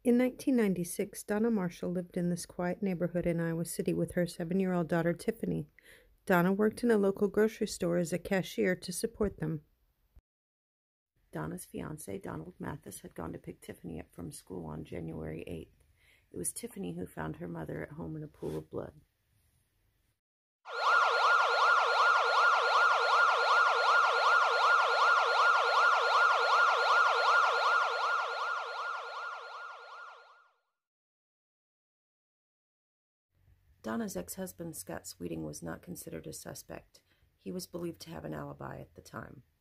In 1996, Donna Marshall lived in this quiet neighborhood in Iowa City with her 7-year-old daughter, Tiffany. Donna worked in a local grocery store as a cashier to support them. Donna's fiance, Donald Mathis, had gone to pick Tiffany up from school on January 8th. It was Tiffany who found her mother at home in a pool of blood. Donna's ex-husband, Scott Sweeting, was not considered a suspect. He was believed to have an alibi at the time.